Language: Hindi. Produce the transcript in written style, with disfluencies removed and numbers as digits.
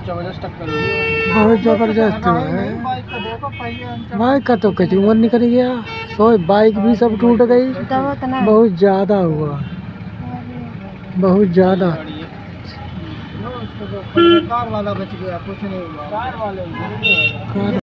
जबरदस्त टक्कर हुई। बहुत जबरदस्त है। बाइक का देखो पहिया। बाइक का तो कचूमर निकल गया, तो बाइक भी सब टूट गई। बहुत ज़्यादा हुआ, बहुत ज़्यादा। कार वाला बच गया, कुछ नहीं हुआ। कार वाले